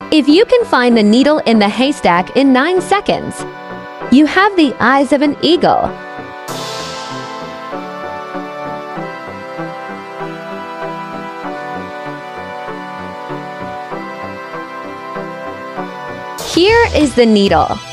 If you can find the needle in the haystack in 9 seconds, you have the eyes of an eagle. Here is the needle.